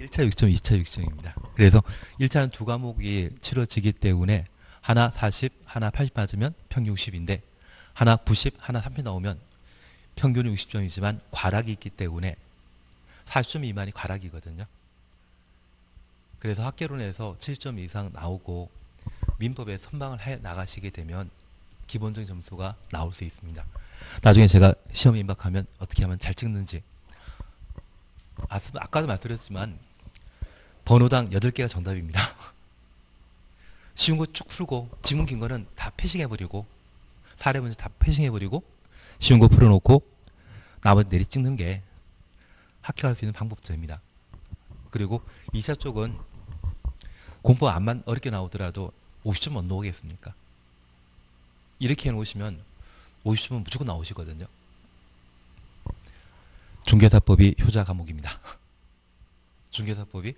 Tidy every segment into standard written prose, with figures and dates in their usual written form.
1차 6점, 2차 6점입니다. 그래서 1차는 두 과목이 치러지기 때문에 하나 40, 하나 80 맞으면 평균 60인데 하나 90, 하나 30 나오면 평균 60점이지만 과락이 있기 때문에 40점 미만이 과락이거든요. 그래서 학개론에서 7점 이상 나오고 민법에 선방을 해 나가시게 되면 기본적인 점수가 나올 수 있습니다. 나중에 제가 시험에 임박하면 어떻게 하면 잘 찍는지, 아까도 말씀드렸지만 번호당 8개가 정답입니다. 쉬운 거 쭉 풀고 지문 긴 거는 다 패싱해버리고 사례 문제 다 패싱해버리고 쉬운 거 풀어놓고 나머지 내리 찍는 게 합격할 수 있는 방법입니다. 그리고 2차 쪽은 공부 안만 어렵게 나오더라도 50점 못 나오겠습니까? 이렇게 해놓으시면 50점은 무조건 나오시거든요. 중개사법이 효자 과목입니다. 중개사법이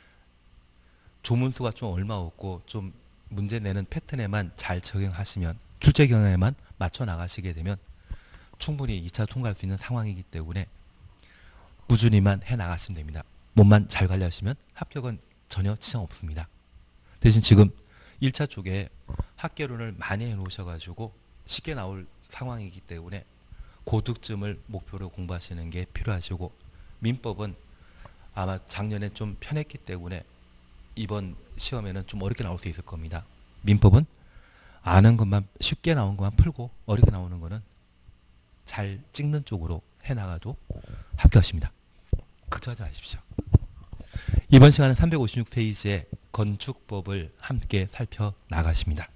조문수가 좀 얼마 없고 좀 문제 내는 패턴에만 잘 적용하시면, 출제 경향에만 맞춰 나가시게 되면 충분히 2차 통과할 수 있는 상황이기 때문에 꾸준히만 해 나가시면 됩니다. 몸만 잘 관리하시면 합격은 전혀 지장 없습니다. 대신 지금 1차 쪽에 학개론을 많이 해 놓으셔가지고 쉽게 나올 상황이기 때문에 고득점을 목표로 공부하시는 게 필요하시고, 민법은 아마 작년에 좀 편했기 때문에 이번 시험에는 좀 어렵게 나올 수 있을 겁니다. 민법은 아는 것만, 쉽게 나온 것만 풀고 어렵게 나오는 거는 잘 찍는 쪽으로 해나가도 합격하십니다. 걱정하지 마십시오. 이번 시간은 356페이지의 건축법을 함께 살펴나가십니다.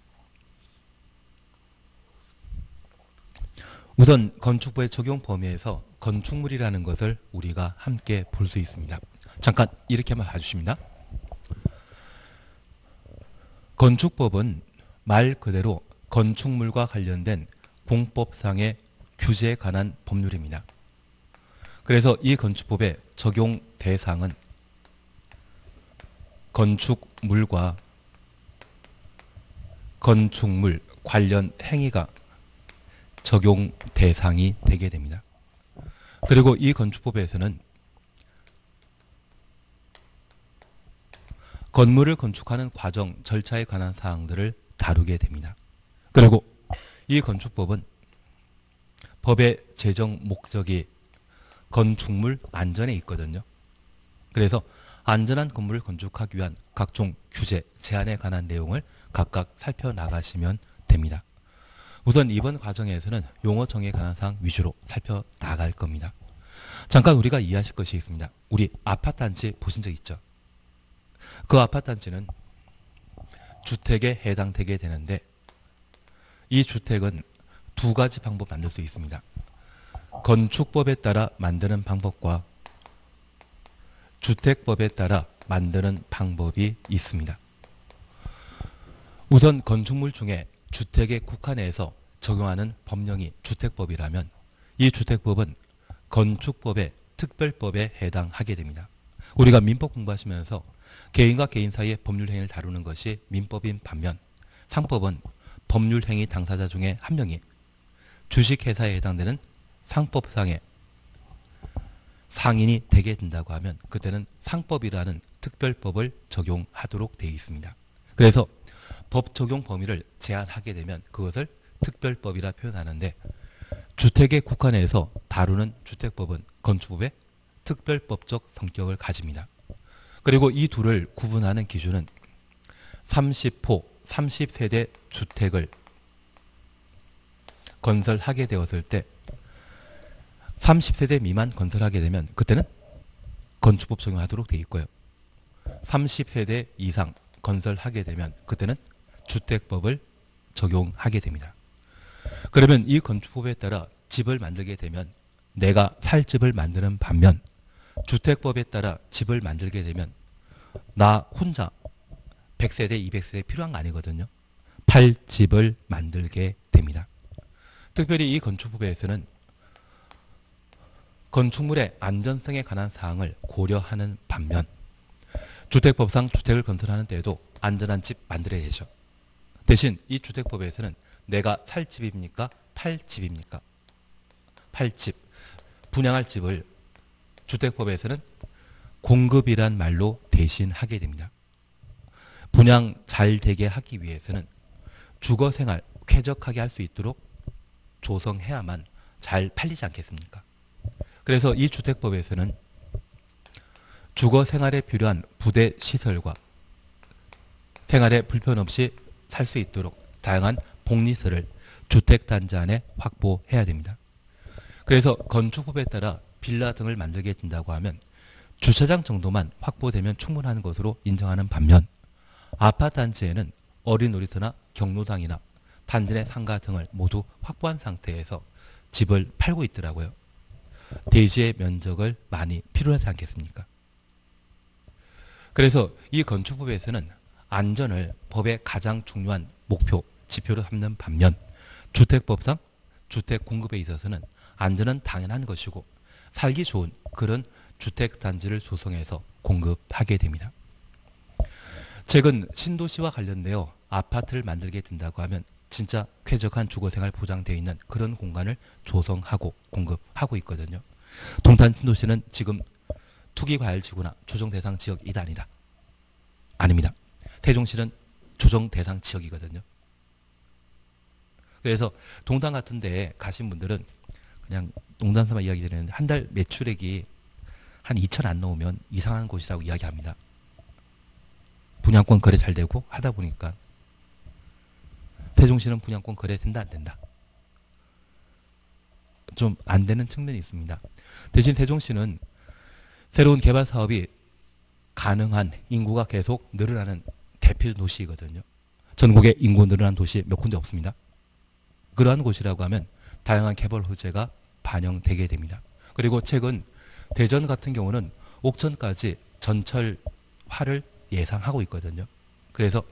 우선 건축법의 적용 범위에서 건축물이라는 것을 우리가 함께 볼 수 있습니다. 잠깐 이렇게 한번 봐주십니다. 건축법은 말 그대로 건축물과 관련된 공법상의 규제에 관한 법률입니다. 그래서 이 건축법의 적용 대상은 건축물과 건축물 관련 행위가 적용 대상이 되게 됩니다. 그리고 이 건축법에서는 건물을 건축하는 과정, 절차에 관한 사항들을 다루게 됩니다. 그리고 이 건축법은 법의 제정 목적이 건축물 안전에 있거든요. 그래서 안전한 건물을 건축하기 위한 각종 규제, 제한에 관한 내용을 각각 살펴나가시면 됩니다. 우선 이번 과정에서는 용어 정의에 관한 사항 위주로 살펴나갈 겁니다. 잠깐 우리가 이해하실 것이 있습니다. 우리 아파트 단지 보신 적 있죠? 그 아파트 단지는 주택에 해당되게 되는데 이 주택은 두 가지 방법 만들 수 있습니다. 건축법에 따라 만드는 방법과 주택법에 따라 만드는 방법이 있습니다. 우선 건축물 중에 주택의 국한에서 적용하는 법령이 주택법이라면 이 주택법은 건축법의 특별법에 해당하게 됩니다. 우리가 민법 공부하시면서 개인과 개인 사이의 법률 행위를 다루는 것이 민법인 반면 상법은 법률 행위 당사자 중에 한 명이 주식회사에 해당되는 상법상의 상인이 되게 된다고 하면 그때는 상법이라는 특별법을 적용하도록 되어 있습니다. 그래서 법 적용 범위를 제한하게 되면 그것을 특별법이라 표현하는데 주택의 국한에서 다루는 주택법은 건축법의 특별법적 성격을 가집니다. 그리고 이 둘을 구분하는 기준은 30호, 30세대 주택을 건설하게 되었을 때 30세대 미만 건설하게 되면 그때는 건축법 적용하도록 되어 있고요. 30세대 이상 건설하게 되면 그때는 주택법을 적용하게 됩니다. 그러면 이 건축법에 따라 집을 만들게 되면 내가 살 집을 만드는 반면 주택법에 따라 집을 만들게 되면 나 혼자 100세대, 200세대 필요한 거 아니거든요. 팔 집을 만들게 됩니다. 특별히 이 건축법에서는 건축물의 안전성에 관한 사항을 고려하는 반면 주택법상 주택을 건설하는 때에도 안전한 집 만들어야 되죠. 대신 이 주택법에서는 내가 살 집입니까? 팔 집입니까? 팔 집. 분양할 집을 주택법에서는 공급이란 말로 대신하게 됩니다. 분양 잘 되게 하기 위해서는 주거생활 쾌적하게 할 수 있도록 조성해야만 잘 팔리지 않겠습니까? 그래서 이 주택법에서는 주거생활에 필요한 부대 시설과 생활에 불편 없이 살 수 있도록 다양한 복리설을 주택단지 안에 확보해야 됩니다. 그래서 건축법에 따라 빌라 등을 만들게 된다고 하면 주차장 정도만 확보되면 충분한 것으로 인정하는 반면 아파트 단지에는 어린 놀이터나 경로당이나 단지 내 상가 등을 모두 확보한 상태에서 집을 팔고 있더라고요. 대지의 면적을 많이 필요하지 않겠습니까? 그래서 이 건축법에서는 안전을 법의 가장 중요한 목표, 지표로 삼는 반면 주택법상 주택 공급에 있어서는 안전은 당연한 것이고 살기 좋은 그런 주택단지를 조성해서 공급하게 됩니다. 최근 신도시와 관련되어 아파트를 만들게 된다고 하면 진짜 쾌적한 주거생활 보장되어 있는 그런 공간을 조성하고 공급하고 있거든요. 동탄 신도시는 지금 투기과열지구나 조정대상 지역이다 아니다? 아닙니다. 세종시는 조정대상 지역이거든요. 그래서 동탄 같은 데에 가신 분들은 그냥 농담삼아 이야기 드리는데 한 달 매출액이 한 2천 안 넘으면 이상한 곳이라고 이야기합니다. 분양권 거래 잘 되고 하다 보니까 세종시는 분양권 거래 된다 안 된다? 좀 안 되는 측면이 있습니다. 대신 세종시는 새로운 개발 사업이 가능한 인구가 계속 늘어나는 대표 도시이거든요. 전국에 인구 늘어난 도시 몇 군데 없습니다. 그러한 곳이라고 하면 다양한 개발 호재가 반영되게 됩니다. 그리고 최근 대전 같은 경우는 옥천까지 전철화를 예상하고 있거든요. 그래서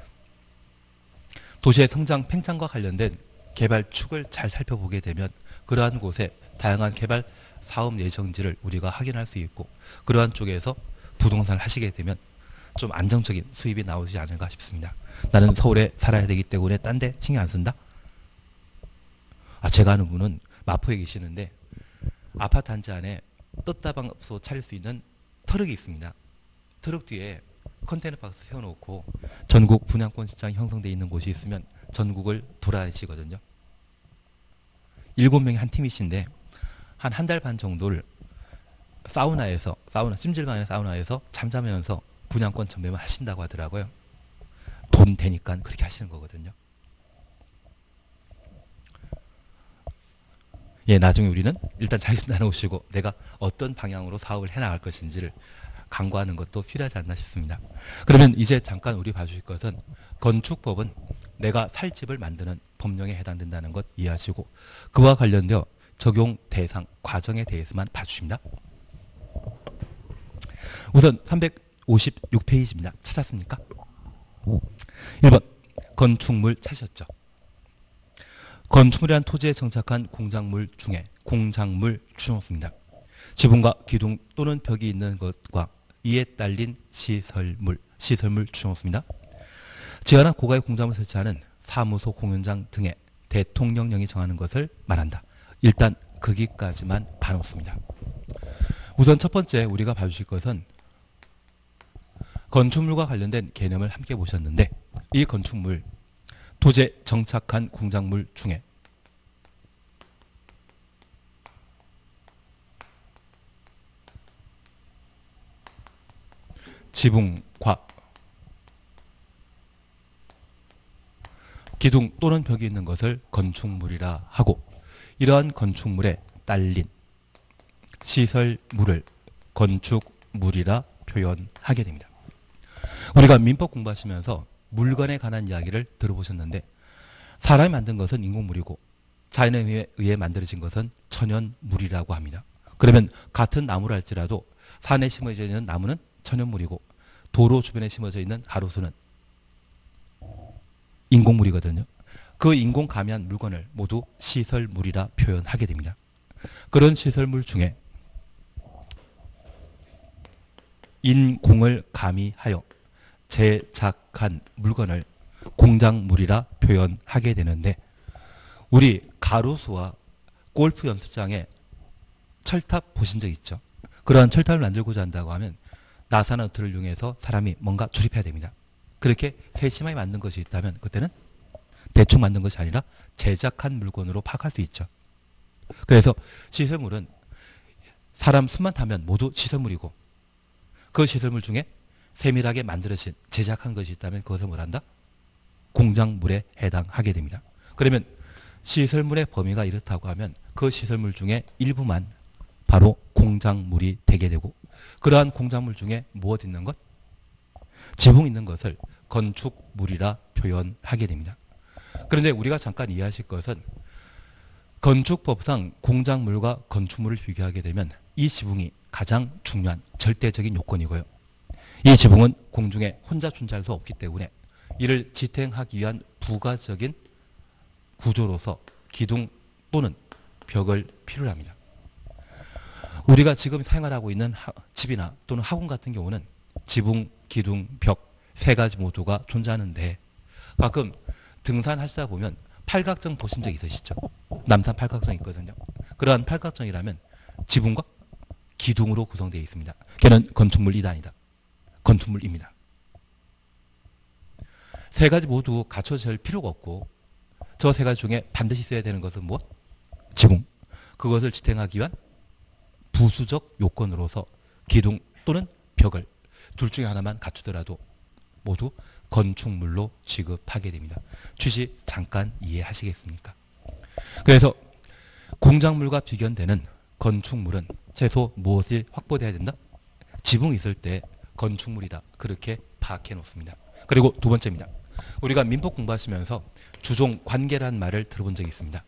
도시의 성장 팽창과 관련된 개발 축을 잘 살펴보게 되면 그러한 곳에 다양한 개발 사업 예정지를 우리가 확인할 수 있고 그러한 쪽에서 부동산을 하시게 되면 좀 안정적인 수입이 나오지 않을까 싶습니다. 나는 서울에 살아야 되기 때문에 딴 데 신경 안 쓴다? 제가 아는 분은 마포에 계시는데 아파트 단지 안에 떴다방없어 차릴 수 있는 트럭이 있습니다. 트럭 뒤에 컨테이너 박스 세워놓고 전국 분양권 시장이 형성되어 있는 곳이 있으면 전국을 돌아다니시거든요. 7명이 한 팀이신데 한 달 반 정도를 사우나 찜질방의 사우나에서 잠자면서 분양권 전매만 하신다고 하더라고요. 돈 되니까 그렇게 하시는 거거든요. 예, 나중에 우리는 일단 자기좀 나눠오시고 내가 어떤 방향으로 사업을 해나갈 것인지를 강구하는 것도 필요하지 않나 싶습니다. 그러면 이제 잠깐 우리 봐주실 것은 건축법은 내가 살 집을 만드는 법령에 해당된다는 것 이해하시고 그와 관련되어 적용 대상 과정에 대해서만 봐주십니다. 우선 356페이지입니다. 찾았습니까? 1번 건축물 찾으셨죠? 건축물이란 토지에 정착한 공작물 중에 공작물 주목습니다. 지붕과 기둥 또는 벽이 있는 것과 이에 딸린 시설물 주목습니다. 지하나 고가의 공작물 설치하는 사무소 공연장 등의 대통령령이 정하는 것을 말한다. 일단 거기까지만 봐놓습니다. 우선 첫 번째 우리가 봐주실 것은 건축물과 관련된 개념을 함께 보셨는데 이 건축물 토지에 정착한 공작물 중에 지붕과 기둥 또는 벽이 있는 것을 건축물이라 하고 이러한 건축물에 딸린 시설물을 건축물이라 표현하게 됩니다. 우리가 민법 공부하시면서 물건에 관한 이야기를 들어보셨는데 사람이 만든 것은 인공물이고 자연에 의해 만들어진 것은 천연물이라고 합니다. 그러면 같은 나무를 할지라도 산에 심어져 있는 나무는 천연물이고 도로 주변에 심어져 있는 가로수는 인공물이거든요. 그 인공 가미한 물건을 모두 시설물이라 표현하게 됩니다. 그런 시설물 중에 인공을 가미하여 제작한 물건을 공작물이라 표현하게 되는데 우리 가로수와 골프 연습장에 철탑 보신 적 있죠? 그러한 철탑을 만들고자 한다고 하면 나사나 너트를 이용해서 사람이 뭔가 조립해야 됩니다. 그렇게 세심하게 만든 것이 있다면 그때는 대충 만든 것이 아니라 제작한 물건으로 파악할 수 있죠. 그래서 시설물은 사람 손만 타면 모두 시설물이고 그 시설물 중에 세밀하게 만들어진 제작한 것이 있다면 그것을 뭐란다? 공작물에 해당하게 됩니다. 그러면 시설물의 범위가 이렇다고 하면 그 시설물 중에 일부만 바로 공작물이 되게 되고 그러한 공작물 중에 무엇 있는 것? 지붕 있는 것을 건축물이라 표현하게 됩니다. 그런데 우리가 잠깐 이해하실 것은 건축법상 공작물과 건축물을 비교하게 되면 이 지붕이 가장 중요한 절대적인 요건이고요. 이 지붕은 공중에 혼자 존재할 수 없기 때문에 이를 지탱하기 위한 부가적인 구조로서 기둥 또는 벽을 필요로 합니다. 우리가 지금 생활하고 있는 집이나 또는 학원 같은 경우는 지붕, 기둥, 벽 세 가지 모두가 존재하는데 가끔 등산하시다 보면 팔각정 보신 적 있으시죠? 남산 팔각정 있거든요. 그러한 팔각정이라면 지붕과 기둥으로 구성되어 있습니다. 걔는 건축물 2단이다. 건축물입니다. 세 가지 모두 갖춰질 필요가 없고 저 세 가지 중에 반드시 있어야 되는 것은 무엇? 지붕. 그것을 지탱하기 위한 부수적 요건으로서 기둥 또는 벽을 둘 중에 하나만 갖추더라도 모두 건축물로 취급하게 됩니다. 취지 잠깐 이해하시겠습니까? 그래서 공작물과 비견되는 건축물은 최소 무엇이 확보되어야 된다? 지붕이 있을 때 건축물이다. 그렇게 파악해 놓습니다. 그리고 두 번째입니다. 우리가 민법 공부하시면서 주종 관계라는 말을 들어본 적이 있습니다.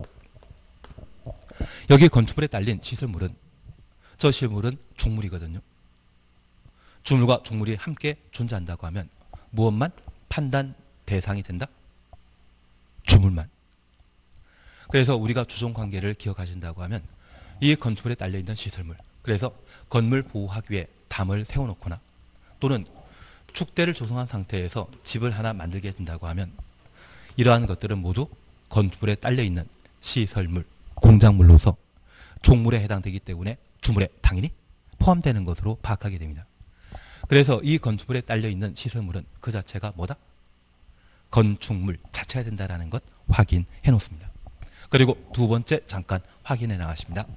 여기 건축물에 딸린 시설물은 저 시설물은 종물이거든요. 주물과 종물이 함께 존재한다고 하면 무엇만 판단 대상이 된다? 주물만. 그래서 우리가 주종 관계를 기억하신다고 하면 이 건축물에 딸려있는 시설물, 그래서 건물 보호하기 위해 담을 세워놓거나 또는 축대를 조성한 상태에서 집을 하나 만들게 된다고 하면 이러한 것들은 모두 건물에 딸려있는 시설물, 공작물로서 종물에 해당되기 때문에 주물에 당연히 포함되는 것으로 파악하게 됩니다. 그래서 이 건축물에 딸려있는 시설물은 그 자체가 뭐다? 건축물 자체가 된다는 것 확인해 놓습니다. 그리고 두 번째 잠깐 확인해 나가십니다.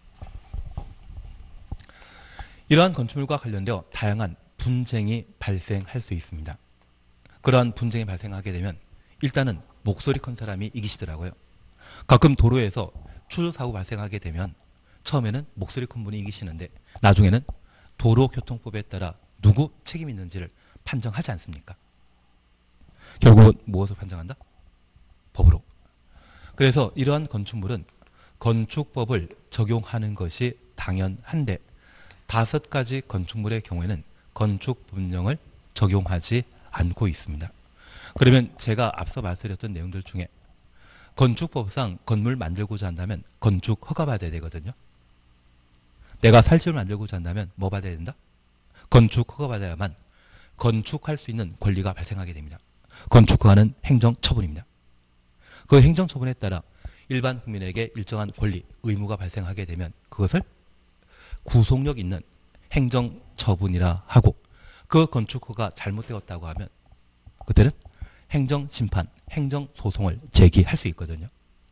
이러한 건축물과 관련되어 다양한 분쟁이 발생할 수 있습니다. 그러한 분쟁이 발생하게 되면 일단은 목소리 큰 사람이 이기시더라고요. 가끔 도로에서 추돌사고 발생하게 되면 처음에는 목소리 큰 분이 이기시는데 나중에는 도로교통법에 따라 누구 책임이 있는지를 판정하지 않습니까? 결국은 무엇을 판정한다? 법으로. 그래서 이러한 건축물은 건축법을 적용하는 것이 당연한데 5가지 건축물의 경우에는 건축법령을 적용하지 않고 있습니다. 그러면 제가 앞서 말씀드렸던 내용들 중에 건축법상 건물 만들고자 한다면 건축 허가 받아야 되거든요. 내가 살집을 만들고자 한다면 뭐 받아야 된다? 건축 허가 받아야만 건축할 수 있는 권리가 발생하게 됩니다. 건축 허가는 행정처분입니다. 그 행정처분에 따라 일반 국민에게 일정한 권리, 의무가 발생하게 되면 그것을 구속력 있는 행정처분이라 하고 그 건축 허가가 잘못되었다고 하면 그때는 행정심판, 행정소송을 제기할 수 있거든요.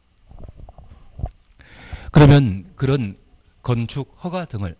그러면 그런 건축 허가 등을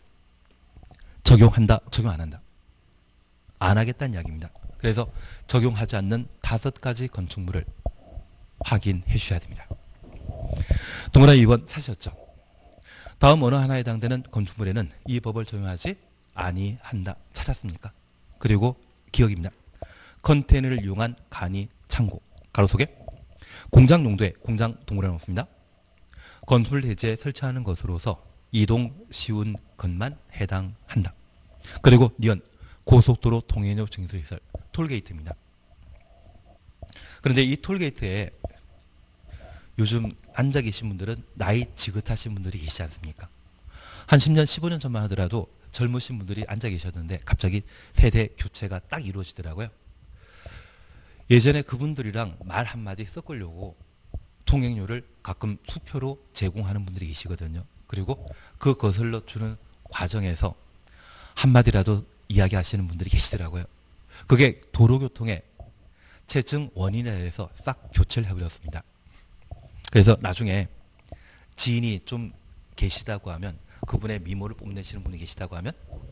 적용한다, 적용 안 한다? 안 하겠다는 이야기입니다. 그래서 적용하지 않는 5가지 건축물을 확인해 주셔야 됩니다. 동그라미 2번 사셨죠? 다음 어느 하나에 해당되는 건축물에는 이 법을 적용하지 아니한다. 찾았습니까? 그리고 기억입니다. 컨테이너를 이용한 간이 창고, 가로속에 공장 용도에 공장 동그라미 놓습니다. 건설 대지에 설치하는 것으로서 이동 쉬운 것만 해당한다. 그리고 니은 고속도로 통행료 증수시설 톨게이트입니다. 그런데 이 톨게이트에 요즘 앉아 계신 분들은 나이 지긋하신 분들이 계시지 않습니까? 한 10년, 15년 전만 하더라도 젊으신 분들이 앉아 계셨는데 갑자기 세대 교체가 딱 이루어지더라고요. 예전에 그분들이랑 말 한마디 섞으려고 통행료를 가끔 수표로 제공하는 분들이 계시거든요. 그리고 그 거슬러 주는 과정에서 한마디라도 이야기하시는 분들이 계시더라고요. 그게 도로교통의 체증 원인에 대해서 싹 교체를 해버렸습니다. 그래서 나중에 지인이 좀 계시다고 하면, 그분의 미모를 뽐내시는 분이 계시다고 하면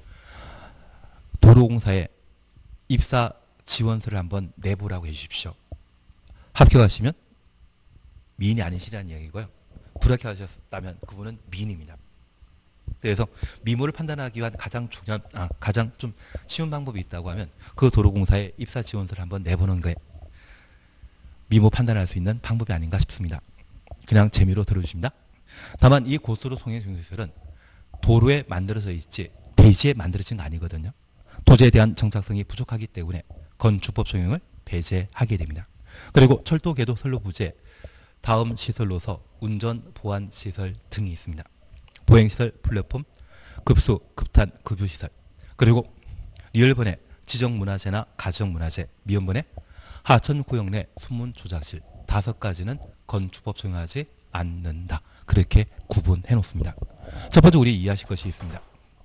도로공사에 입사 지원서를 한번 내보라고 해주십시오. 합격하시면 미인이 아니시라는 이야기고요. 불합격하셨다면 그분은 미인입니다. 그래서 미모를 판단하기 위한 가장 좀 쉬운 방법이 있다고 하면 그 도로공사에 입사 지원서를 한번 내보는 게 미모 판단할 수 있는 방법이 아닌가 싶습니다. 그냥 재미로 들어주십니다. 다만 이 고속도로 통행정지시설은 도로에 만들어져 있지 대지에 만들어진 거 아니거든요. 토지에 대한 정착성이 부족하기 때문에 건축법 적용을 배제하게 됩니다. 그리고 철도, 궤도, 선로, 부재 다음 시설로서 운전, 보안 시설 등이 있습니다. 보행시설, 플랫폼, 급수, 급탄, 급유시설, 그리고 리얼번의 지정문화재나 가정문화재, 미연번의 하천 구역 내 소문 조작실 5가지는 건축법 적용하지 않는다. 그렇게 구분해 놓습니다. 첫 번째 우리 이해하실 것이 있습니다.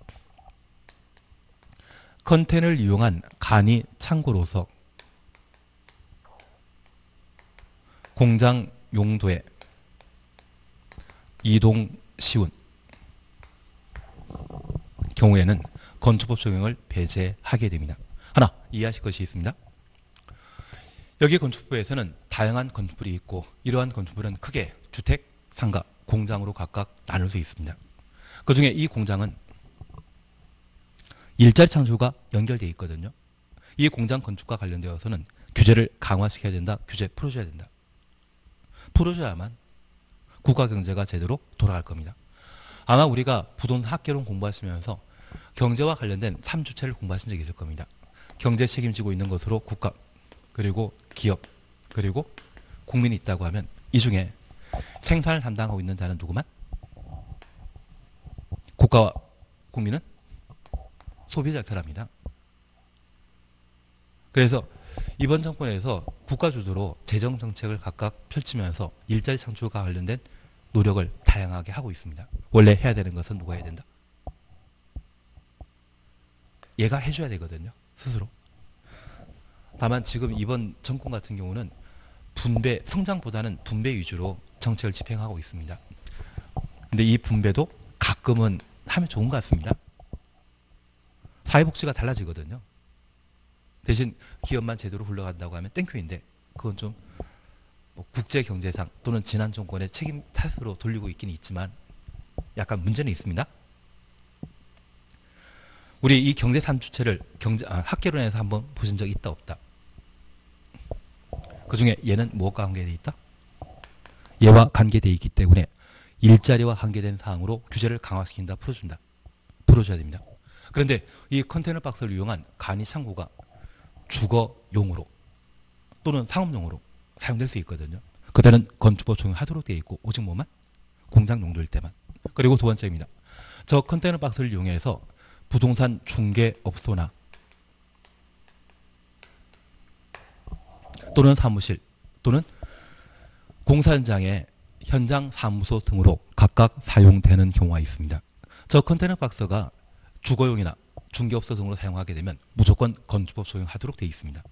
컨테이너를 이용한 간이 창고로서 공장 용도에 이동 쉬운 경우에는 건축법 적용을 배제하게 됩니다. 하나 이해하실 것이 있습니다. 여기 건축법에서는 다양한 건축물이 있고 이러한 건축물은 크게 주택, 상가, 공장으로 각각 나눌 수 있습니다. 그중에 이 공장은 일자리 창출과 연결되어 있거든요. 이 공장 건축과 관련되어서는 규제를 강화시켜야 된다. 규제 풀어줘야 된다. 풀어줘야만 국가 경제가 제대로 돌아갈 겁니다. 아마 우리가 부동산 학개론 공부하시면서 경제와 관련된 3주체를 공부하신 적이 있을 겁니다. 경제 책임지고 있는 것으로 국가, 그리고 기업, 그리고 국민이 있다고 하면 이 중에 생산을 담당하고 있는 자는 누구만? 국가와 국민은 소비자 결합니다. 그래서 이번 정권에서 국가 주도로 재정 정책을 각각 펼치면서 일자리 창출과 관련된 노력을 다양하게 하고 있습니다. 원래 해야 되는 것은 누가 해야 된다? 얘가 해줘야 되거든요. 스스로. 다만 지금 이번 정권 같은 경우는 분배, 성장보다는 분배 위주로 정책을 집행하고 있습니다. 근데 이 분배도 가끔은 하면 좋은 것 같습니다. 사회복지가 달라지거든요. 대신 기업만 제대로 굴러간다고 하면 땡큐인데 그건 좀 뭐 국제경제상 또는 지난 정권의 책임 탓으로 돌리고 있긴 있지만 약간 문제는 있습니다. 우리 이 경제 3주체를 학개론에서 한번 보신 적 있다 없다? 그 중에 얘는 무엇과 관계되어 있다? 얘와 관계되어 있기 때문에 일자리와 관계된 사항으로 규제를 강화시킨다, 풀어준다. 풀어줘야 됩니다. 그런데 이 컨테이너 박스를 이용한 간이 창고가 주거용으로 또는 상업용으로 사용될 수 있거든요. 그때는 건축법 적용하도록 되어 있고 오직 뭐만? 공장 용도일 때만. 그리고 두 번째입니다. 저 컨테이너 박스를 이용해서 부동산 중개업소나 또는 사무실 또는 공사 현장의 현장 사무소 등으로 각각 사용되는 경우가 있습니다. 저 컨테이너 박스가 주거용이나 중개업소 등으로 사용하게 되면 무조건 건축법 적용하도록 되어 있습니다.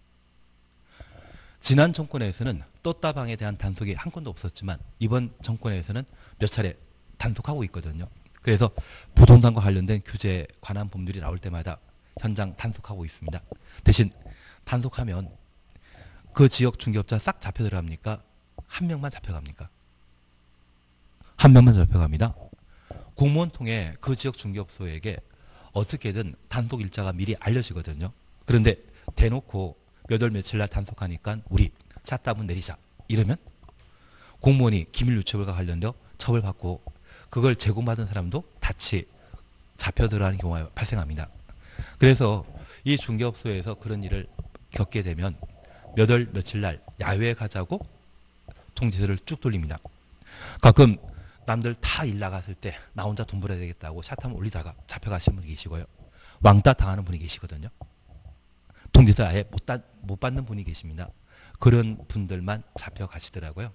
지난 정권에서는 떴다방에 대한 단속이 한 건도 없었지만 이번 정권에서는 몇 차례 단속하고 있거든요. 그래서 부동산과 관련된 규제에 관한 법률이 나올 때마다 현장 단속하고 있습니다. 대신 단속하면 그 지역 중개업자 싹 잡혀 들어갑니까? 한 명만 잡혀갑니까? 한 명만 잡혀갑니다. 공무원 통해 그 지역 중개업소에게 어떻게든 단속 일자가 미리 알려지거든요. 그런데 대놓고 몇 월 며칠 날 단속하니까 우리 잣답은 내리자 이러면 공무원이 기밀유출과 관련되어 처벌받고 그걸 제공받은 사람도 같이 잡혀 들어가는 경우가 발생합니다. 그래서 이 중개업소에서 그런 일을 겪게 되면 몇 월 며칠 날 야외에 가자고 통지서를 쭉 돌립니다. 가끔 남들 다 일 나갔을 때 나 혼자 돈 벌어야 되겠다고 샷함 올리다가 잡혀가시는 분이 계시고요. 왕따 당하는 분이 계시거든요. 통지서 아예 못 받는 분이 계십니다. 그런 분들만 잡혀가시더라고요.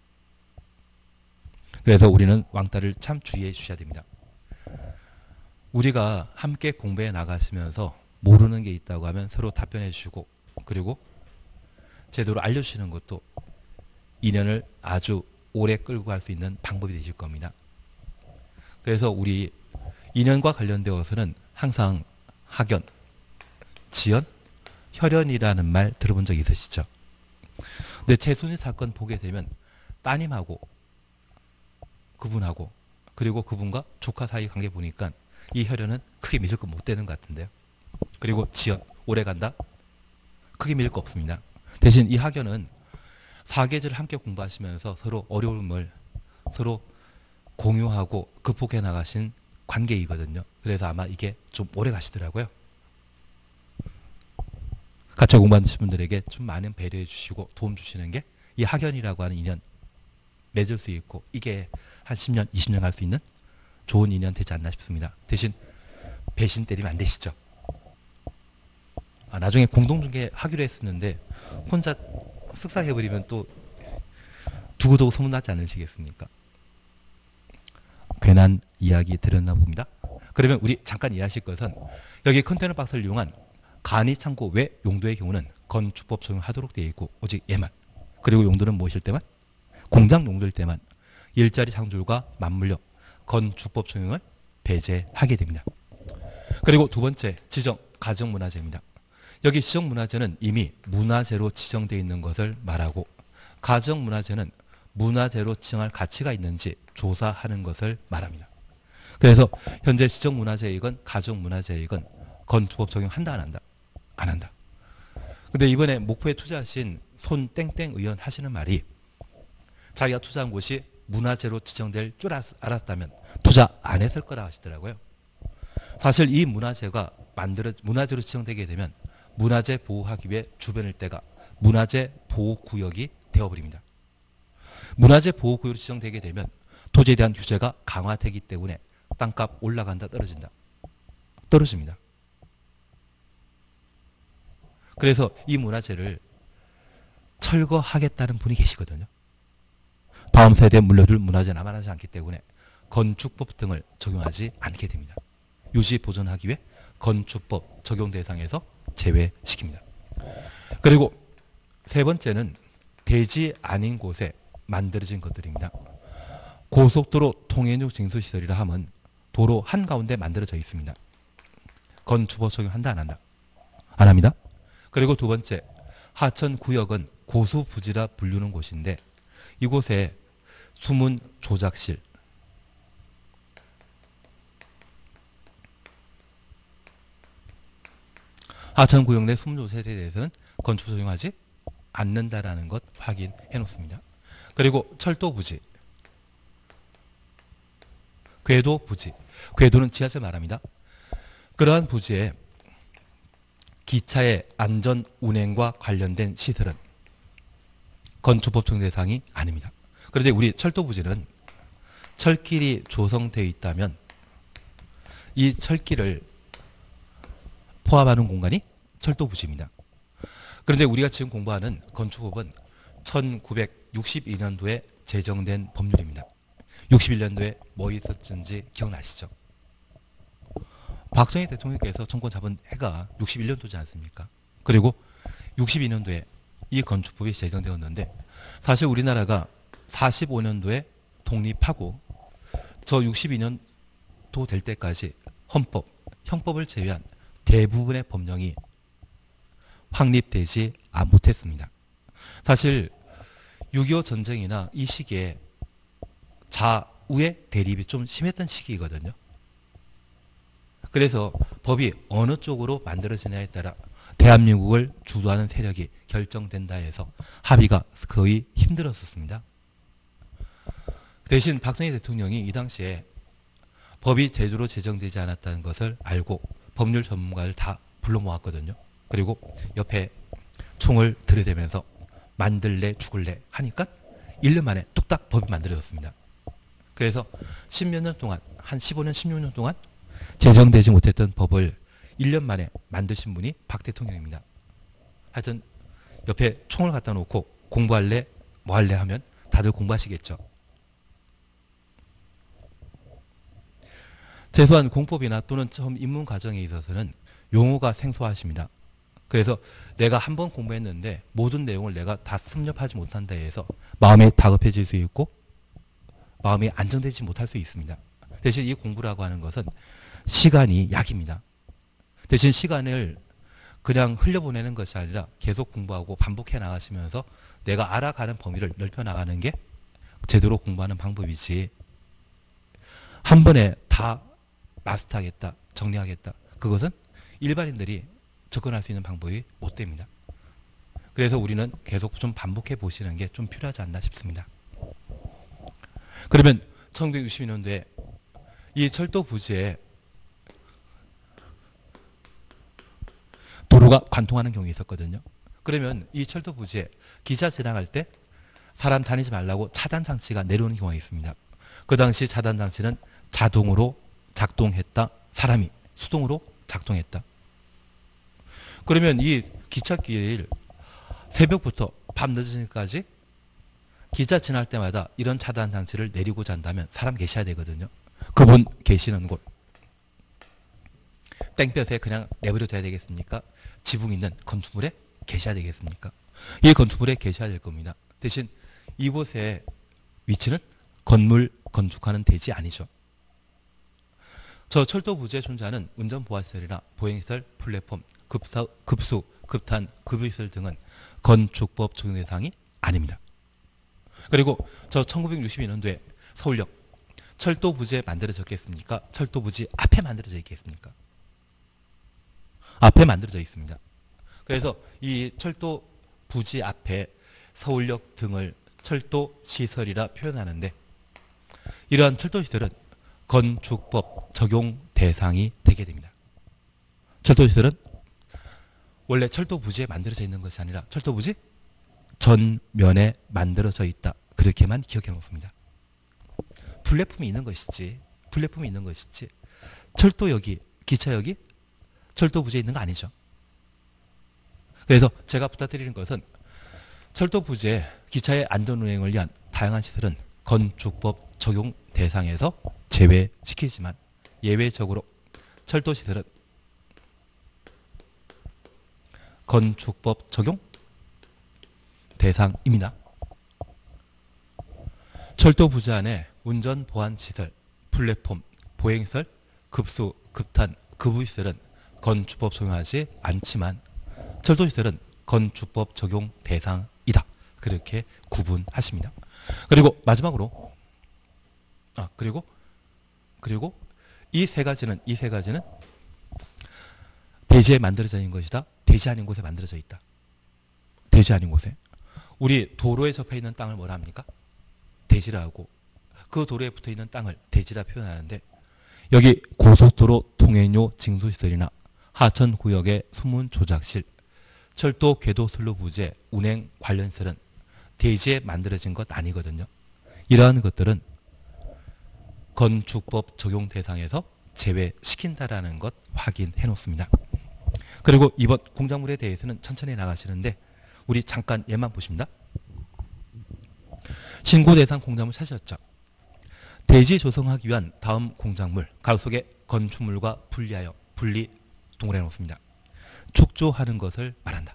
그래서 우리는 왕따를 참 주의해 주셔야 됩니다. 우리가 함께 공부해 나가시면서 모르는 게 있다고 하면 서로 답변해 주시고, 그리고 제대로 알려주시는 것도 인연을 아주 오래 끌고 갈 수 있는 방법이 되실 겁니다. 그래서 우리 인연과 관련되어서는 항상 학연, 지연, 혈연이라는 말 들어본 적 있으시죠? 근데 최순실 사건 보게 되면 따님하고 그분하고 그리고 그분과 조카 사이 관계 보니까 이 혈연은 크게 믿을 거 못 되는 것 같은데요. 그리고 지연, 오래 간다? 크게 믿을 거 없습니다. 대신 이 학연은 사계절 함께 공부하시면서 서로 어려움을 서로 공유하고 극복해 나가신 관계이거든요. 그래서 아마 이게 좀 오래 가시더라고요. 같이 공부하시는 분들에게 좀 많은 배려해 주시고 도움 주시는 게 이 학연이라고 하는 인연 맺을 수 있고, 이게 한 10년, 20년 갈 수 있는 좋은 인연 되지 않나 싶습니다. 대신 배신 때리면 안 되시죠. 나중에 공동중개 하기로 했었는데 혼자 쓱싹해버리면 또 두고두고 소문나지 않으시겠습니까? 괜한 이야기 드렸나 봅니다. 그러면 우리 잠깐 이해하실 것은, 여기 컨테이너 박스를 이용한 간이 창고 외 용도의 경우는 건축법 적용하도록 되어 있고, 오직 얘만. 그리고 용도는 무엇일 때만? 공장 용도일 때만 일자리 창출과 맞물려 건축법 적용을 배제하게 됩니다. 그리고 두 번째, 지정 가정문화재입니다. 여기 지정문화재는 이미 문화재로 지정되어 있는 것을 말하고, 가정문화재는 문화재로 지정할 가치가 있는지 조사하는 것을 말합니다. 그래서 현재 지정문화재이건 가정문화재이건 건축법 적용한다, 안 한다? 안 한다. 근데 이번에 목포에 투자하신 손땡땡 의원 하시는 말이, 자기가 투자한 곳이 문화재로 지정될 줄 알았다면 투자 안 했을 거라 하시더라고요. 사실 이 문화재가 문화재로 지정되게 되면 문화재 보호하기 위해 주변 일대가 문화재 보호구역이 되어버립니다. 문화재 보호구역으로 지정되게 되면 토지에 대한 규제가 강화되기 때문에 땅값 올라간다, 떨어진다? 떨어집니다. 그래서 이 문화재를 철거하겠다는 분이 계시거든요. 다음 세대에 물려줄 문화재 남아나지 않기 때문에 건축법 등을 적용하지 않게 됩니다. 유지 보존하기 위해 건축법 적용 대상에서 제외시킵니다. 그리고 세 번째는 대지 아닌 곳에 만들어진 것들입니다. 고속도로 통행용 징수시설이라 하면 도로 한가운데 만들어져 있습니다. 건축법 적용한다, 안 한다? 안 합니다. 그리고 두 번째, 하천구역은 고수부지라 불리는 곳인데 이곳에 수문 조작실, 하천구역 내 수문 조작실에 대해서는 건축법 적용하지 않는다라는 것 확인해 놓습니다. 그리고 철도부지, 궤도부지, 궤도는 지하철 말합니다. 그러한 부지에 기차의 안전 운행과 관련된 시설은 건축법 적용 대상이 아닙니다. 그런데 우리 철도부지는 철길이 조성되어 있다면 이 철길을 포함하는 공간이 철도부지입니다. 그런데 우리가 지금 공부하는 건축법은 1962년도에 제정된 법률입니다. 61년도에 뭐 있었는지 기억나시죠? 박정희 대통령께서 정권 잡은 해가 61년도지 않습니까? 그리고 62년도에 이 건축법이 제정되었는데, 사실 우리나라가 45년도에 독립하고 저 62년도 될 때까지 헌법, 형법을 제외한 대부분의 법령이 확립되지 못했습니다. 사실 6.25 전쟁이나 이 시기에 좌우의 대립이 좀 심했던 시기이거든요. 그래서 법이 어느 쪽으로 만들어지냐에 따라 대한민국을 주도하는 세력이 결정된다 해서 합의가 거의 힘들었었습니다. 대신 박정희 대통령이 이 당시에 법이 제대로 제정되지 않았다는 것을 알고 법률 전문가를 다 불러 모았거든요. 그리고 옆에 총을 들이대면서 만들래 죽을래 하니까 1년 만에 뚝딱 법이 만들어졌습니다. 그래서 10몇 년 동안, 한 15년, 16년 동안 제정되지 못했던 법을 1년 만에 만드신 분이 박 대통령입니다. 하여튼 옆에 총을 갖다 놓고 공부할래 뭐 할래 하면 다들 공부하시겠죠. 최소한 공법이나 또는 처음 입문 과정에 있어서는 용어가 생소하십니다. 그래서 내가 한 번 공부했는데 모든 내용을 내가 다 섭렵하지 못한다 해서 마음이 다급해질 수 있고 마음이 안정되지 못할 수 있습니다. 대신 이 공부라고 하는 것은 시간이 약입니다. 대신 시간을 그냥 흘려보내는 것이 아니라 계속 공부하고 반복해 나가시면서 내가 알아가는 범위를 넓혀 나가는 게 제대로 공부하는 방법이지, 한 번에 다 마스터하겠다, 정리하겠다, 그것은 일반인들이 접근할 수 있는 방법이 못 됩니다. 그래서 우리는 계속 좀 반복해 보시는 게 좀 필요하지 않나 싶습니다. 그러면 1962년도에 이 철도 부지에 도로가 관통하는 경우가 있었거든요. 그러면 이 철도 부지에 기차 지나갈 때 사람 다니지 말라고 차단 장치가 내려오는 경우가 있습니다. 그 당시 차단 장치는 자동으로 작동했다, 사람이 수동으로 작동했다. 그러면 이 기찻길 새벽부터 밤 늦은까지 기차 지날 때마다 이런 차단 장치를 내리고자 한다면 사람 계셔야 되거든요. 그분 계시는 곳 땡볕에 그냥 내버려 둬야 되겠습니까? 지붕 있는 건축물에 계셔야 되겠습니까? 이 건축물에 계셔야 될 겁니다. 대신 이곳의 위치는 건물 건축하는 대지 아니죠. 저 철도 부지에 존재하는 운전보안시설이나 보행시설, 플랫폼, 급수, 급탄, 급유시설 등은 건축법 적용 대상이 아닙니다. 그리고 저 1962년도에 서울역 철도 부지에 만들어졌겠습니까? 철도 부지 앞에 만들어져 있겠습니까? 앞에 만들어져 있습니다. 그래서 이 철도 부지 앞에 서울역 등을 철도 시설이라 표현하는데, 이러한 철도 시설은 건축법 적용 대상이 되게 됩니다. 철도 시설은 원래 철도 부지에 만들어져 있는 것이 아니라 철도 부지 전면에 만들어져 있다, 그렇게만 기억해 놓습니다. 플랫폼이 있는 것이지, 플랫폼이 있는 것이지 철도역이, 기차역이 철도 부지에 있는 거 아니죠. 그래서 제가 부탁드리는 것은 철도 부지에 기차의 안전 운행을 위한 다양한 시설은 건축법 적용 대상에서 제외시키지만 예외적으로 철도 시설은 건축법 적용 대상입니다. 철도 부지 안에 운전 보안 시설, 플랫폼, 보행시설, 급수, 급탄, 급유시설은 건축법 적용하지 않지만 철도 시설은 건축법 적용 대상이다, 그렇게 구분하십니다. 그리고 마지막으로 그리고 이 세 가지는 대지에 만들어져 있는 것이다, 대지 아닌 곳에 만들어져 있다. 대지 아닌 곳에, 우리 도로에 접해 있는 땅을 뭐라 합니까? 대지라 하고, 그 도로에 붙어 있는 땅을 대지라 표현하는데, 여기 고속도로 통행료 징수시설이나 하천구역의 소문 조작실, 철도 궤도 선로 부지의 운행 관련 시설은 대지에 만들어진 것 아니거든요. 이러한 것들은 건축법 적용 대상에서 제외시킨다라는 것 확인해 놓습니다. 그리고 이번 공작물에 대해서는 천천히 나가시는데 우리 잠깐 얘만 보십니다. 신고 대상 공작물 찾으셨죠? 대지 조성하기 위한 다음 공작물, 가로 속에 건축물과 분리하여 분리 동그래 놓습니다. 축조하는 것을 말한다.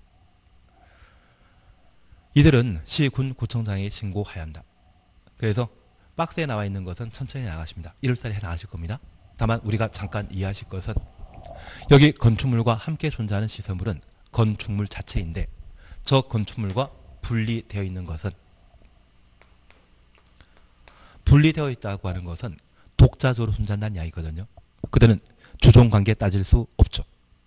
이들은 시군 구청장에 신고해야 한다. 그래서 박스에 나와 있는 것은 천천히 나가십니다. 1월달에 해 나가실 겁니다. 다만 우리가 잠깐 이해하실 것은 여기 건축물과 함께 존재하는 시설물은 건축물 자체인데 저 건축물과 분리되어 있는 것은, 분리되어 있다고 하는 것은 독자적으로 존재한다는 이야기거든요. 그들은 주종관계 따질 수 없죠.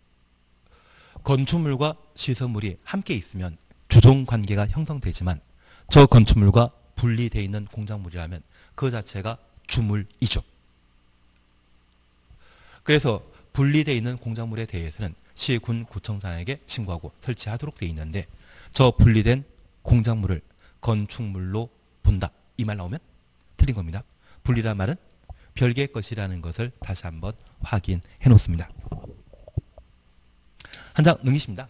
건축물과 시설물이 함께 있으면 주종관계가 형성되지만 저 건축물과 분리되어 있는 공작물이라면 그 자체가 주물이죠. 그래서 분리되어 있는 공작물에 대해서는 시군 구청장에게 신고하고 설치하도록 되어 있는데, 저 분리된 공작물을 건축물로 본다, 이 말 나오면 틀린 겁니다. 분리란 말은 별개의 것이라는 것을 다시 한번 확인해 놓습니다. 한 장 넘기십니다.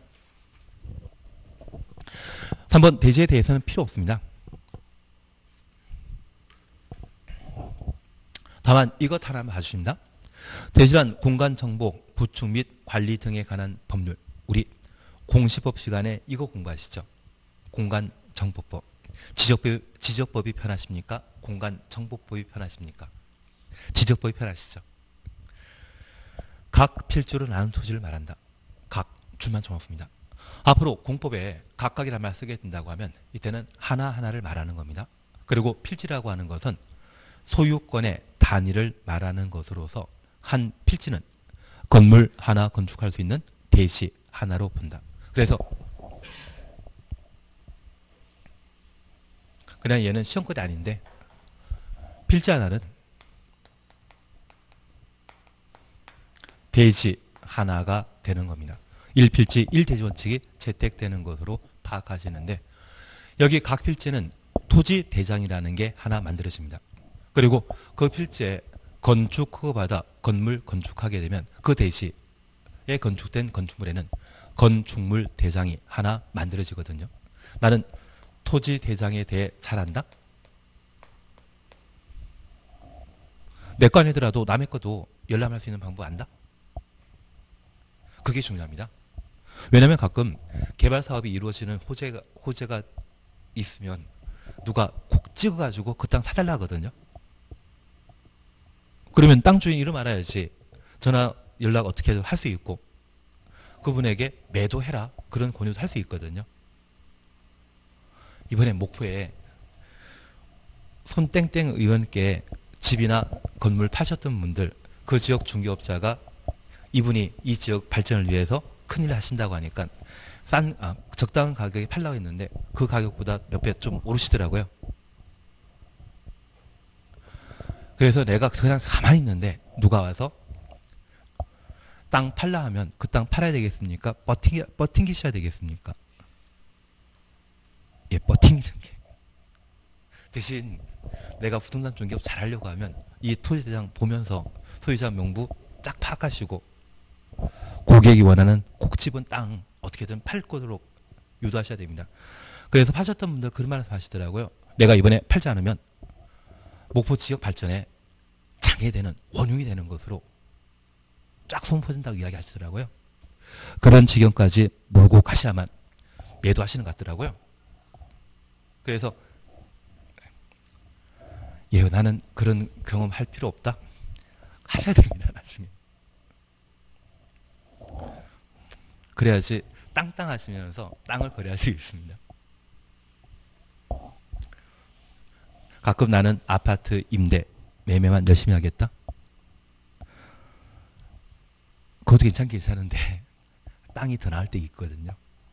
3번 대지에 대해서는 필요 없습니다. 다만 이것 하나만 봐주십니다. 대신한 공간정보, 구축 및 관리 등에 관한 법률. 우리 공시법 시간에 이거 공부하시죠. 공간정보법. 지적법이 편하십니까? 공간정보법이 편하십니까? 지적법이 편하시죠. 각 필주로 나눈 토지를 말한다. 각 줄만 정없습니다. 앞으로 공법에 각각이라는 말 쓰게 된다고 하면 이때는 하나하나를 말하는 겁니다. 그리고 필지라고 하는 것은 소유권의 단위를 말하는 것으로서 한 필지는 건물 하나 건축할 수 있는 대지 하나로 본다. 그래서 그냥 얘는 시험거리 아닌데 필지 하나는 대지 하나가 되는 겁니다. 1필지 1대지 원칙이 채택되는 것으로 파악하시는데 여기 각 필지는 토지 대장이라는 게 하나 만들어집니다. 그리고 그 필지에 건축 허가받아 건물 건축하게 되면 그 대지에 건축된 건축물에는 건축물 대장이 하나 만들어지거든요. 나는 토지 대장에 대해 잘 안다? 내 거 아니더라도 남의 것도 열람할 수 있는 방법 안다? 그게 중요합니다. 왜냐하면 가끔 개발 사업이 이루어지는 호재가 있으면 누가 콕 찍어가지고 그 땅 사달라 하거든요. 그러면 땅 주인 이름 알아야지 전화 연락 어떻게 할 수 있고 그분에게 매도해라 그런 권유도 할 수 있거든요. 이번에 목포에 손땡땡 의원께 집이나 건물 파셨던 분들 그 지역 중개업자가 이분이 이 지역 발전을 위해서 큰일을 하신다고 하니까 적당한 가격에 팔라고 했는데 그 가격보다 몇 배 좀 오르시더라고요. 그래서 내가 그냥 가만히 있는데 누가 와서 땅 팔라 하면 그 땅 팔아야 되겠습니까? 버팅기셔야 되겠습니까? 예, 버팅기는 게. 대신 내가 부동산 중개업 잘하려고 하면 이 토지대장 보면서 소유자 명부 쫙 파악하시고 고객이 원하는 콕 집은 땅 어떻게든 팔 거도록 유도하셔야 됩니다. 그래서 파셨던 분들 그런 말을 하시더라고요. 내가 이번에 팔지 않으면 목포 지역 발전에 장애되는 원흉이 되는 것으로 쫙 손퍼진다고 이야기하시더라고요. 그런 지경까지 몰고 가셔야만 매도하시는 것 같더라고요. 그래서 예, 나는 그런 경험할 필요 없다. 하셔야 됩니다. 나중에. 그래야지 땅땅 하시면서 땅을 거래할 수 있습니다. 가끔 나는 아파트 임대 매매만 열심히 하겠다. 그것도 괜찮은데 땅이 더 나을 때 있거든요.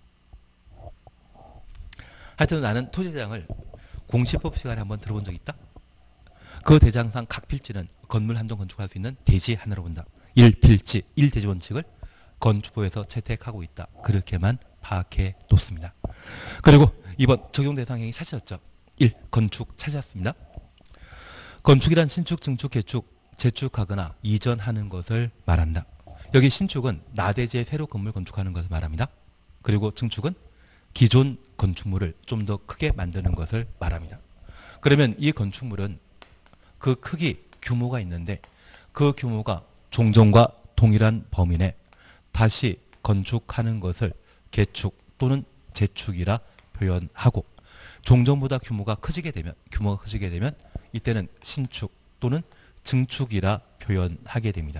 하여튼 나는 토지대장을 공시법 시간에 한번 들어본 적 있다. 그 대장상 각 필지는 건물 한 종 건축할 수 있는 대지 하나로 본다. 1필지 1대지 원칙을 건축법에서 채택하고 있다. 그렇게만 파악해 놓습니다. 그리고 이번 적용 대상행위 찾으셨죠? 1. 건축 찾았습니다. 건축이란 신축, 증축, 개축, 재축하거나 이전하는 것을 말한다. 여기 신축은 나대지에 새로 건물 건축하는 것을 말합니다. 그리고 증축은 기존 건축물을 좀 더 크게 만드는 것을 말합니다. 그러면 이 건축물은 그 크기, 규모가 있는데 그 규모가 종전과 동일한 범위 내 다시 건축하는 것을 개축 또는 재축이라 표현하고 종전보다 규모가 커지게 되면 이때는 신축 또는 증축이라 표현하게 됩니다.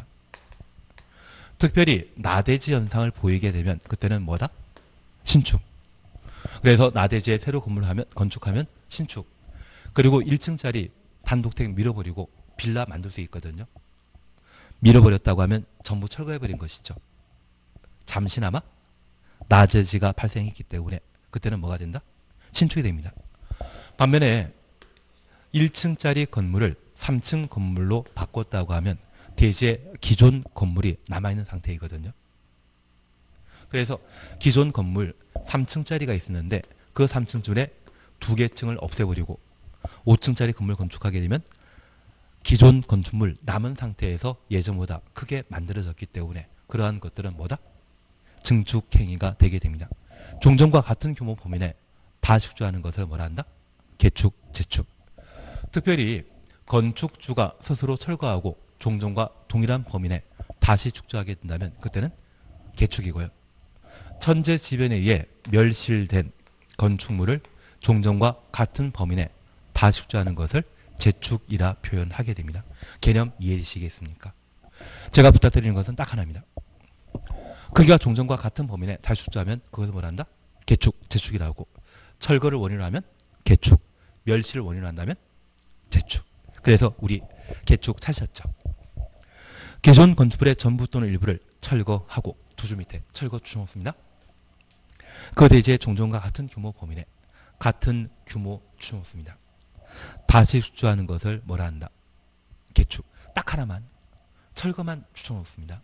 특별히 나대지 현상을 보이게 되면 그때는 뭐다? 신축. 그래서 나대지에 새로 건축하면 신축. 그리고 1층짜리 단독택 밀어버리고 빌라 만들 수 있거든요. 밀어버렸다고 하면 전부 철거해버린 것이죠. 잠시나마 나대지가 발생했기 때문에 그때는 뭐가 된다? 신축이 됩니다. 반면에 1층짜리 건물을 3층 건물로 바꿨다고 하면 대지에 기존 건물이 남아있는 상태이거든요. 그래서 기존 건물 3층짜리가 있었는데 그 3층 중에 2개 층을 없애버리고 5층짜리 건물 건축하게 되면 기존 건축물 남은 상태에서 예전보다 크게 만들어졌기 때문에 그러한 것들은 뭐다? 증축행위가 되게 됩니다. 종전과 같은 규모 범위 내 다 축조하는 것을 뭐라 한다? 개축, 재축. 특별히 건축주가 스스로 철거하고 종전과 동일한 범위 내 다시 축조하게 된다면 그때는 개축이고요. 천재지변에 의해 멸실된 건축물을 종전과 같은 범위 내 다시 축조하는 것을 재축이라 표현하게 됩니다. 개념 이해되시겠습니까? 제가 부탁드리는 것은 딱 하나입니다. 크기가 종전과 같은 범위 내 다시 축조하면 그것을 뭐라 한다? 개축, 재축이라고. 철거를 원인으로 하면 개축, 멸실을 원인으로 한다면 재축. 그래서 우리 개축 찾으셨죠? 기존 건축물의 전부 또는 일부를 철거하고 두 줄 밑에 철거 추정했습니다. 그 대지의 종전과 같은 규모 범위 내 같은 규모 추정했습니다. 다시 축조하는 것을 뭐라 한다? 개축. 딱 하나만 철거만 추정했습니다.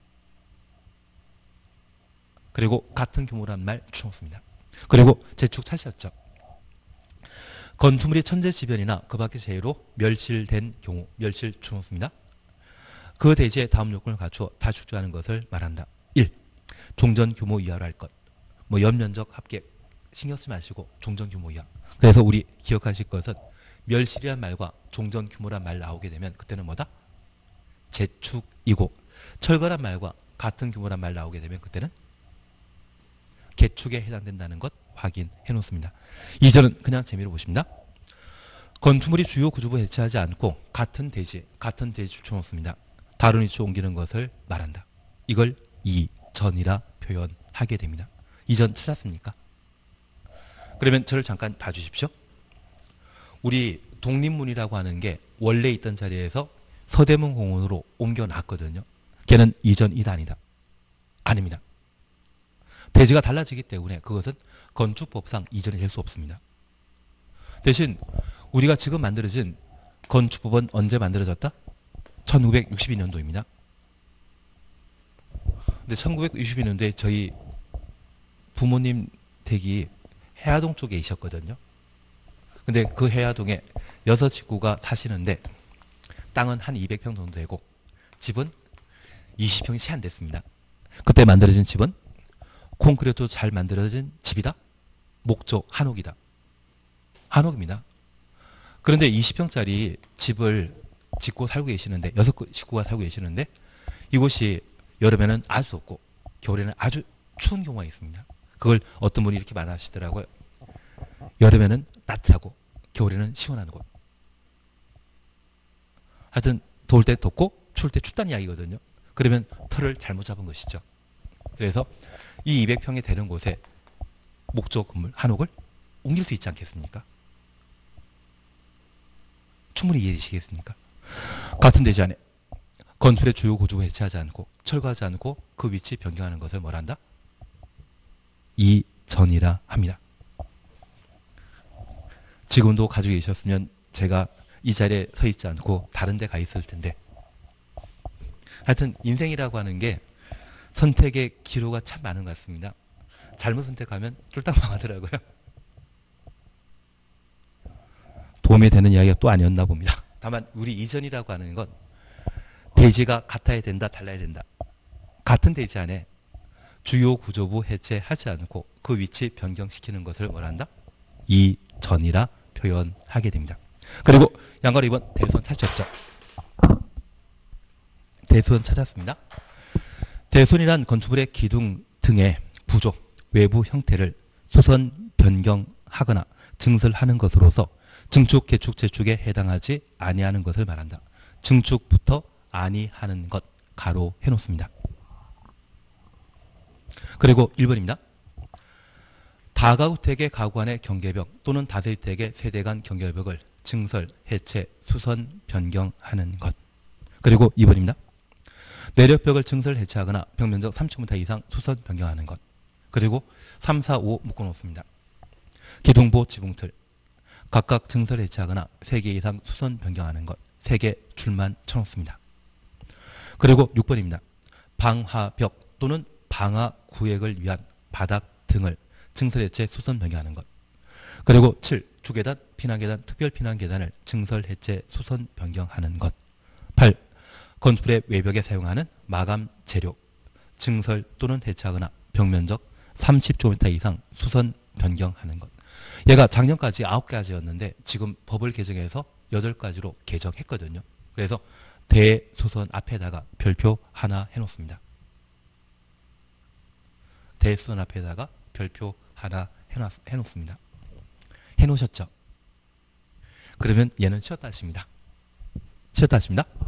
그리고 같은 규모란 말 추정했습니다. 그리고 재축 찾으셨죠? 건축물이 천재지변이나 그 밖의 재해로 멸실된 경우 멸실 추정했습니다. 그 대지의 다음 요건을 갖추어 다시 축조하는 것을 말한다. 1. 종전 규모 이하로 할 것. 뭐 연면적 합계 신경 쓰지 마시고 종전 규모 이하. 그래서 우리 기억하실 것은 멸실이란 말과 종전 규모란 말 나오게 되면 그때는 뭐다? 재축이고 철거란 말과 같은 규모란 말 나오게 되면 그때는 개축에 해당된다는 것 확인해 놓습니다. 이전은 그냥 재미로 보십니다. 건축물이 주요 구조부 해체하지 않고 같은 대지 추천했습니다. 다른 위치로 옮기는 것을 말한다. 이걸 이전이라 표현하게 됩니다. 이전 찾았습니까? 그러면 저를 잠깐 봐주십시오. 우리 독립문이라고 하는 게 원래 있던 자리에서 서대문 공원으로 옮겨놨거든요. 걔는 이전이다 아니다? 아닙니다. 대지가 달라지기 때문에 그것은 건축법상 이전이 될 수 없습니다. 대신 우리가 지금 만들어진 건축법은 언제 만들어졌다? 1962년도입니다. 근데 1962년도에 저희 부모님 댁이 해화동 쪽에 있었거든요. 근데 그 해화동에 6식구가 사시는데 땅은 한 200평 정도 되고 집은 20평이 채 안 됐습니다. 그때 만들어진 집은 콘크리트로 잘 만들어진 집이다? 목조, 한옥이다. 한옥입니다. 그런데 20평짜리 집을 짓고 살고 계시는데 6식구가 살고 계시는데 이곳이 여름에는 알 수 없고 겨울에는 아주 추운 경우가 있습니다. 그걸 어떤 분이 이렇게 말하시더라고요. 여름에는 따뜻하고 겨울에는 시원한 곳. 하여튼 더울 때 덥고 추울 때 춥다는 이야기거든요. 그러면 틀을 잘못 잡은 것이죠. 그래서 이 200평이 되는 곳에 목조 건물, 한옥을 옮길 수 있지 않겠습니까? 충분히 이해되시겠습니까? 같은 대지 안에 건축의 주요 구조를 해체하지 않고 철거하지 않고 그 위치 변경하는 것을 뭐라 한다? 이전이라 합니다. 지금도 가지고 계셨으면 제가 이 자리에 서 있지 않고 다른 데 가 있을 텐데 하여튼 인생이라고 하는 게 선택의 기로가 참 많은 것 같습니다. 잘못 선택하면 쫄딱 망하더라고요. 도움이 되는 이야기가 또 아니었나 봅니다. 다만 우리 이전이라고 하는 건 대지가 같아야 된다, 달라야 된다. 같은 대지 안에 주요 구조부 해체하지 않고 그 위치 변경시키는 것을 뭐라 한다? 이전이라 표현하게 됩니다. 그리고 양가로 이번 대수원 찾으셨죠? 대수원 찾았습니다. 대수원이란 건축물의 기둥 등의 부조, 외부 형태를 수선 변경하거나 증설하는 것으로서 증축, 개축, 재축에 해당하지 아니하는 것을 말한다. 증축부터 아니하는 것 가로 해놓습니다. 그리고 1번입니다. 다가주택의 가구 안의 경계벽 또는 다세주택의 세대 간 경계벽을 증설, 해체, 수선, 변경하는 것. 그리고 2번입니다. 내력벽을 증설, 해체하거나 벽면적 3층미터 이상 수선, 변경하는 것. 그리고 3, 4, 5 묶어놓습니다. 기둥보, 지붕틀. 각각 증설, 해체하거나 3개 이상 수선, 변경하는 것. 3개 줄만 쳐놓습니다. 그리고 6번입니다. 방화벽 또는 방화구획을 위한 바닥 등을 증설, 해체, 수선, 변경하는 것. 그리고 7. 주계단, 피난계단, 특별피난계단을 증설, 해체, 수선, 변경하는 것. 8. 건축물의 외벽에 사용하는 마감 재료, 증설 또는 해체하거나 벽면적 30제곱미터 이상 수선, 변경하는 것. 얘가 작년까지 9가지였는데 지금 법을 개정해서 8가지로 개정했거든요. 그래서 대소선 앞에다가 별표 하나 해놓습니다. 대소선 앞에다가 별표 하나 해놓습니다. 해놓으셨죠? 그러면 얘는 쉬었다 하십니다. 쉬었다 하십니다.